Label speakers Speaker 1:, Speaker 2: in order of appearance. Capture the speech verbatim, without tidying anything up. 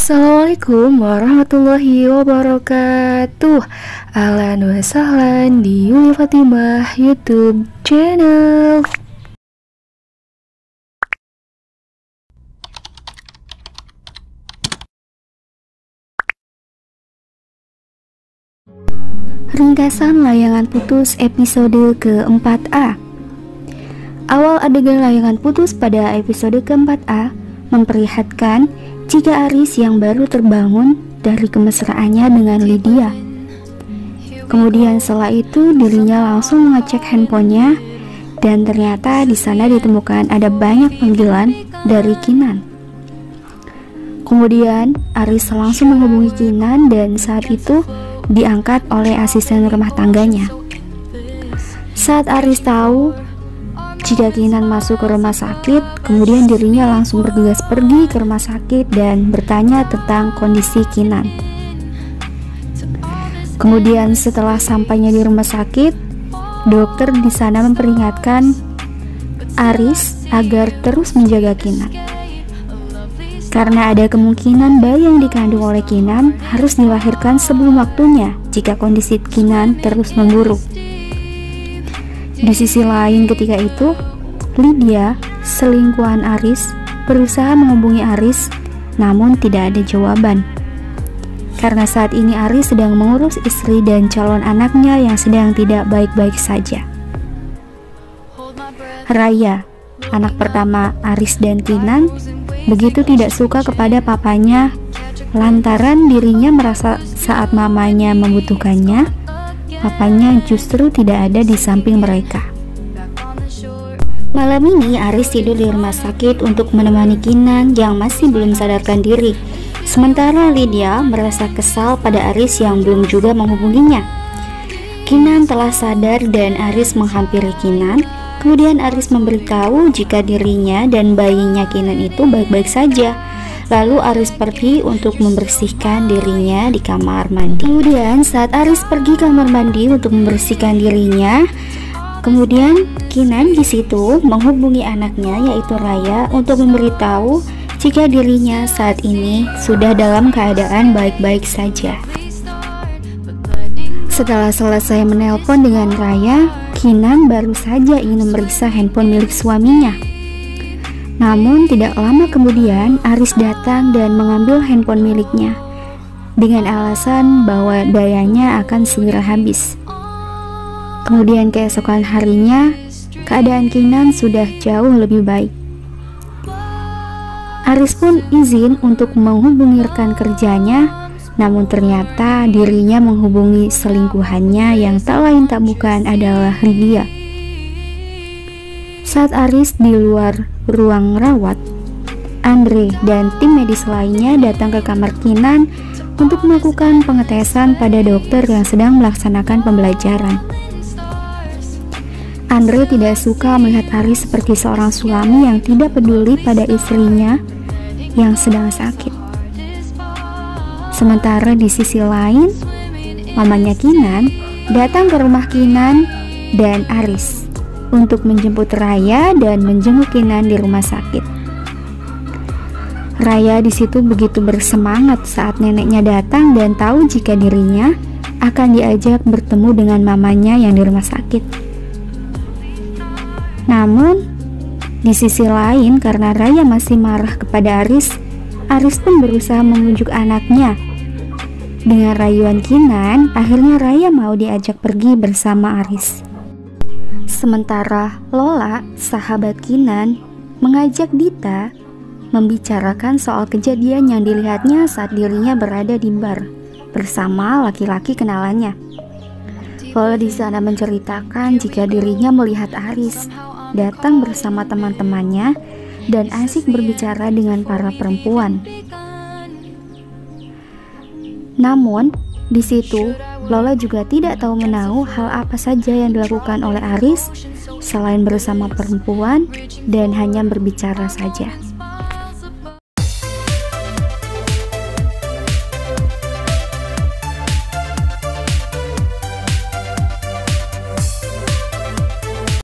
Speaker 1: Assalamualaikum warahmatullahi wabarakatuh. Ahlan wa sahlan di Yuli Fatimah YouTube channel. Ringkasan layangan putus episode keempat A. Awal adegan layangan putus pada episode keempat A memperlihatkan jika Aris yang baru terbangun dari kemesraannya dengan Lydia. Kemudian setelah itu dirinya langsung mengecek handphonenya dan ternyata di sana ditemukan ada banyak panggilan dari Kinan. Kemudian Aris langsung menghubungi Kinan dan saat itu diangkat oleh asisten rumah tangganya. Saat Aris tahu jika Kinan masuk ke rumah sakit, kemudian dirinya langsung bergegas pergi ke rumah sakit dan bertanya tentang kondisi Kinan. Kemudian setelah sampainya di rumah sakit, dokter di sana memperingatkan Aris agar terus menjaga Kinan. Karena ada kemungkinan bayi yang dikandung oleh Kinan harus dilahirkan sebelum waktunya jika kondisi Kinan terus memburuk. Di sisi lain ketika itu, Lydia, selingkuhan Aris, berusaha menghubungi Aris, namun tidak ada jawaban. Karena saat ini Aris sedang mengurus istri dan calon anaknya yang sedang tidak baik-baik saja. Raya, anak pertama Aris dan Kinan, begitu tidak suka kepada papanya lantaran dirinya merasa saat mamanya membutuhkannya, papanya justru tidak ada di samping mereka. Malam ini Aris tidur di rumah sakit untuk menemani Kinan yang masih belum sadarkan diri. Sementara Lydia merasa kesal pada Aris yang belum juga menghubunginya. Kinan telah sadar dan Aris menghampiri Kinan. Kemudian Aris memberitahu jika dirinya dan bayinya Kinan itu baik-baik saja. Lalu Aris pergi untuk membersihkan dirinya di kamar mandi. Kemudian saat Aris pergi kamar mandi untuk membersihkan dirinya, kemudian Kinan di situ menghubungi anaknya yaitu Raya untuk memberitahu jika dirinya saat ini sudah dalam keadaan baik-baik saja. Setelah selesai menelpon dengan Raya, Kinan baru saja ingin memeriksa handphone milik suaminya. Namun tidak lama kemudian Aris datang dan mengambil handphone miliknya dengan alasan bahwa dayanya akan segera habis. Kemudian keesokan harinya, keadaan Kinan sudah jauh lebih baik. Aris pun izin untuk menghubungi rekan kerjanya, namun ternyata dirinya menghubungi selingkuhannya yang tak lain tak bukan adalah Lydia. Saat Aris di luar ruang rawat, Andre dan tim medis lainnya datang ke kamar Kinan untuk melakukan pengetesan pada dokter yang sedang melaksanakan pembelajaran. Andre tidak suka melihat Aris seperti seorang suami yang tidak peduli pada istrinya yang sedang sakit. Sementara di sisi lain, mamanya Kinan datang ke rumah Kinan dan Aris untuk menjemput Raya dan menjenguk Kinan di rumah sakit. Raya di situ begitu bersemangat saat neneknya datang dan tahu jika dirinya akan diajak bertemu dengan mamanya yang di rumah sakit. Namun, di sisi lain karena Raya masih marah kepada Aris, Aris pun berusaha membujuk anaknya. Dengan rayuan Kinan, akhirnya Raya mau diajak pergi bersama Aris. Sementara Lola, sahabat Kinan, mengajak Dita membicarakan soal kejadian yang dilihatnya saat dirinya berada di bar bersama laki-laki kenalannya. Lola di sana menceritakan jika dirinya melihat Aris datang bersama teman-temannya dan asik berbicara dengan para perempuan. Namun, di situ Lola juga tidak tahu menahu hal apa saja yang dilakukan oleh Aris selain bersama perempuan dan hanya berbicara saja.